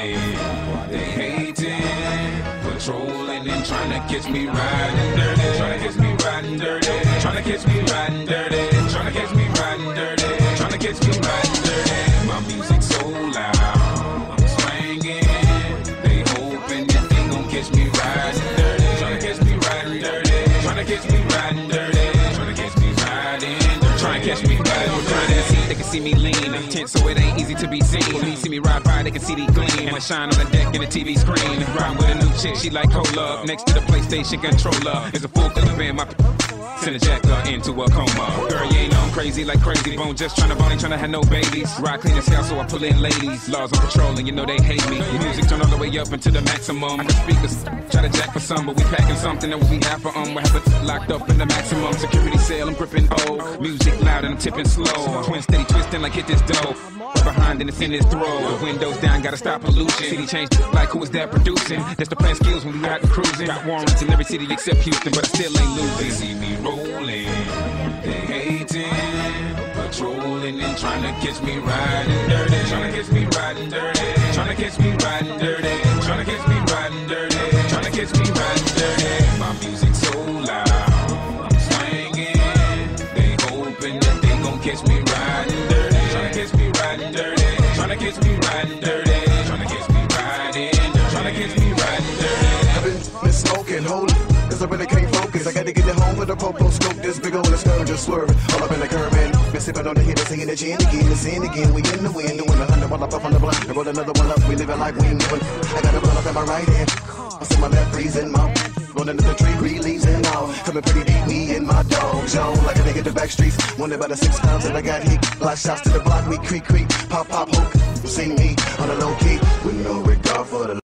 rolling, they hating, patrolling and trying to catch me riding dirty, trying to catch me riding dirty, trying to catch me riding dirty, trying to catch me riding dirty, trying to catch me riding dirty. My music's so loud, I'm swinging, they hoping that they gon' catch me riding dirty, trying to catch me riding dirty, trying to catch me riding dirty, trying to catch me riding dirty, trying to catch me riding dirty. They can see me lean, I'm tense, so it ain't easy to be seen. When they see me ride by, they can see the gleam. And I shine on the deck in the TV screen. Ride with a new chick, she like cola. Up next to the PlayStation controller is a full color band. My send a jacker into a coma. Girl, you ain't know I'm crazy like Crazy Bone. Just tryna bone, ain't tryna have no babies. Ride clean as hell, so I pull in ladies. Laws on patrol, and you know they hate me. Music turn all the way up into the maximum. The speakers try to jack for some, but we packing something that we have for We have it locked up in the maximum security cell. I'm gripping old. Music loud and I'm tipping slow. Twin steady twisting like hit this dough. Right behind and it's in his throat. The windows down, gotta stop pollution. City changed like who is that producing? That's the plan skills when we out cruising. Got warrants in every city except Houston, but I still ain't losing. They see me rolling, they hating, patrolling and trying to catch me riding dirty, trying to catch me riding dirty, trying to catch me riding dirty, trying to catch me riding dirty, trying to catch me riding dirty. My music's so loud, I'm swinging, they hoping that they gon' catch me riding dirty, trying to catch me riding dirty, trying to catch me riding dirty, trying to catch me riding dirty, trying to catch me riding dirty. I've been smoking, holy, cause I really can't focus. I gotta get it home with a popo scope. This big ol' skirt just swerving all up in the curb and been sipping on the hit and singing the gin again. The sin again, we in the wind, doing 100 while I puff on the blunt. I roll another one up, we living like we living. I got a blunt up in my right hand, I see my left freezing mouth. Rolling up the tree, green leaves and all. Coming pretty deep, me and my dog zone. Like a nigga the back streets, wanted by the 6 pounds and I got heat. Block shots to the block, we creak, pop, hook. You see me on the low key with no regard for the